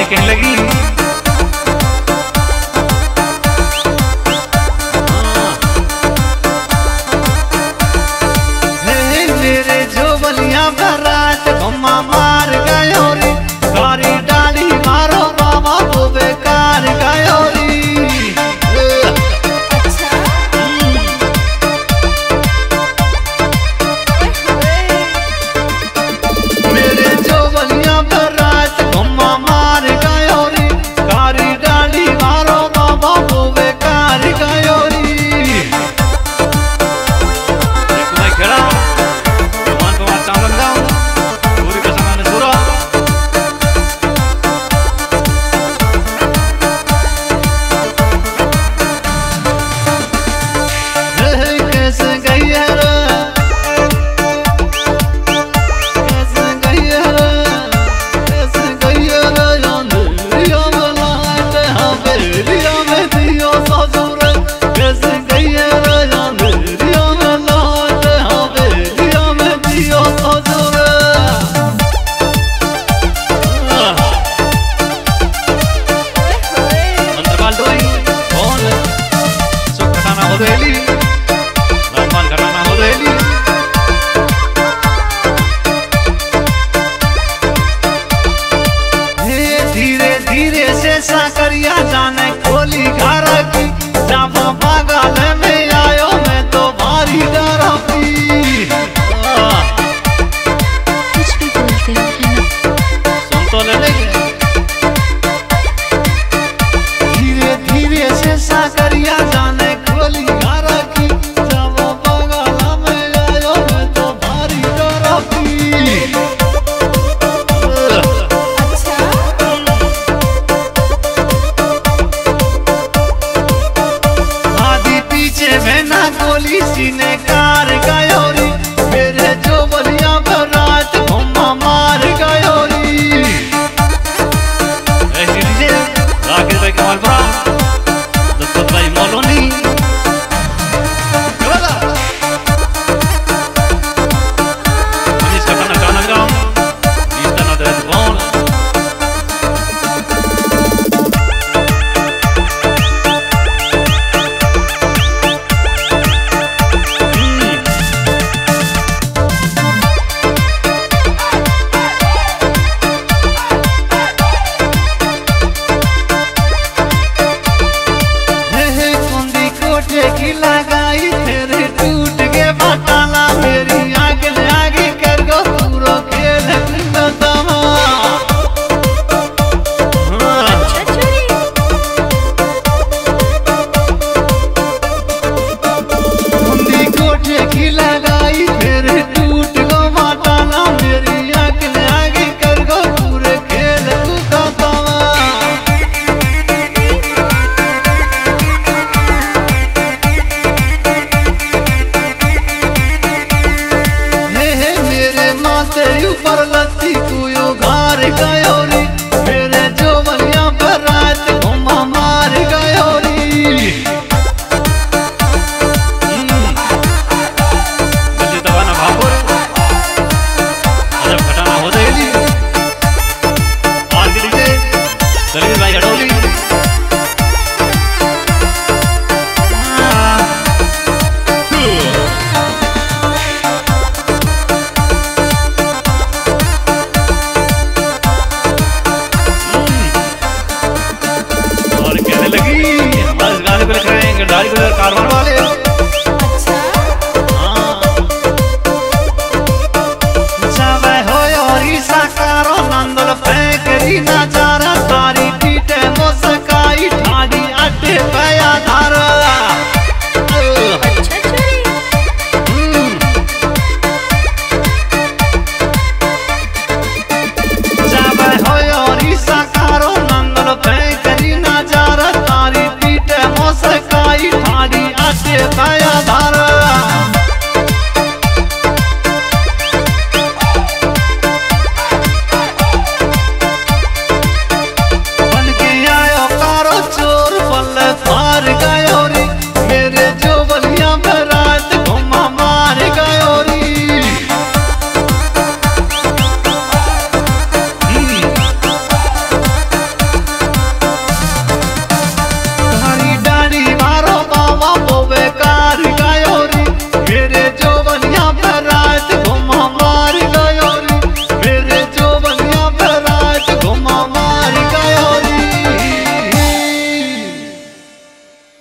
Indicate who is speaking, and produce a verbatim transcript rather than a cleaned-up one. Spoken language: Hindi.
Speaker 1: कहने लगी
Speaker 2: मेरे जो बलिया बरात घुमा मार गयो रे सारी डाली मारो बाबा वो बेकार गयो रे।
Speaker 3: अच्छा
Speaker 2: मेरे जो बलिया बरात घुमा मार गयो रे सारी डाली मारो बाबा वो बेकार गयो रे।
Speaker 1: मैं खड़ा चावल जाऊं पूरी का सामान सुरा
Speaker 2: कैसे गई है रे कैसे गई है रे कैसे गई है रे अंधेरिया में लाइट हवेलिया में दियो ससुर कैसे गई है रे अंधेरिया में लाइट हवेलिया में दियो ससुर।
Speaker 1: अंतरपाल डोई कौन सुख घटाना हो
Speaker 2: हवेली
Speaker 1: रहमान घटाना हो
Speaker 2: हवेली धीरे धीरे से साकरिया जाने खोली घर की जब बगल में आयो मैं तो भारी डर पी।
Speaker 3: कुछ भी बोलते हैं ना।
Speaker 1: सुन तो ले लेंगे
Speaker 2: धीरे धीरे से साकरिया जाने खोली घर की जब बगल में आयो मैं तो भारी डर पी।
Speaker 3: अच्छा
Speaker 2: आधी पीछे में ना गोली सीने कार गयो री मेरे जो बलिया बरात घुमा मार गयो री।
Speaker 1: ऐसी डीजे राकेश भाई कमाल भरा दत्त भाई मौलोनी
Speaker 2: बोला
Speaker 1: मनीष घटाना गाना गाऊं गीता ना दे कौन
Speaker 2: हे हे कुंदी कोठे की लगाई तेरे टूट के बताला मेरी आगे आगे कर गो पूरो खेल दमा।
Speaker 3: अच्छा चोरी
Speaker 2: कुंदी कोठे की लगाई तेरे टूट गो बताला मेरी आगे आगे कर गो पूरे खेल दमा। हे हे मेरे माथे ऊपर लत्ती तू यो घर गया